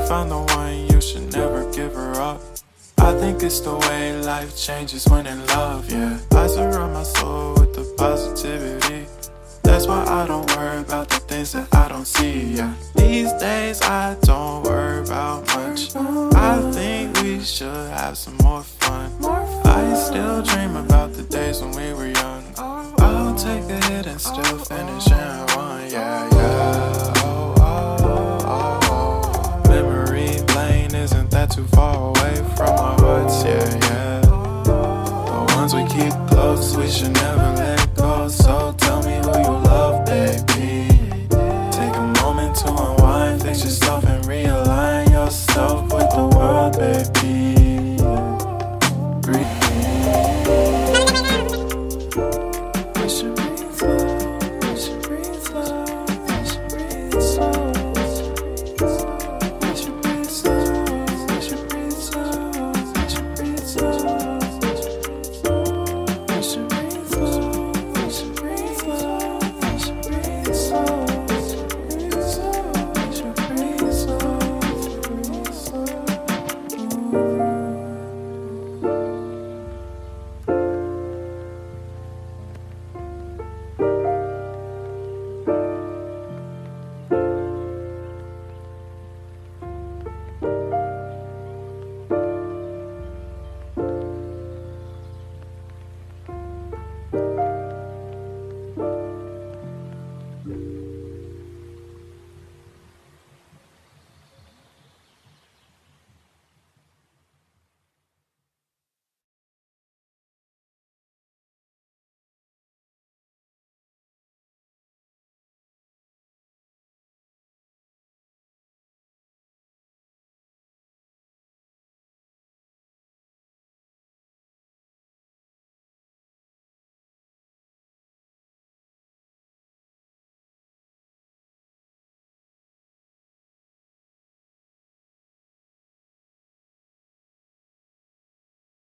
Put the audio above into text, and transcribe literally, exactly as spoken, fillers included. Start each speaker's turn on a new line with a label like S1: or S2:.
S1: find the one, you should never give her up. I think it's the way life changes when in love, yeah. I surround my soul with the positivity. That's why I don't worry about the things that I don't see, yeah. These days I don't worry about much. I think we should have some more fun. I still dream about the days when we were young. I'll take a hit and still finish in one, yeah, yeah. Oh, oh, oh, oh. Memory lane isn't that too far away from our hearts, yeah, yeah. The ones we keep close, we should never let go. So tell me who you love, baby. Take a moment to unwind, fix yourself and realign yourself with the world, baby. Breathe. We should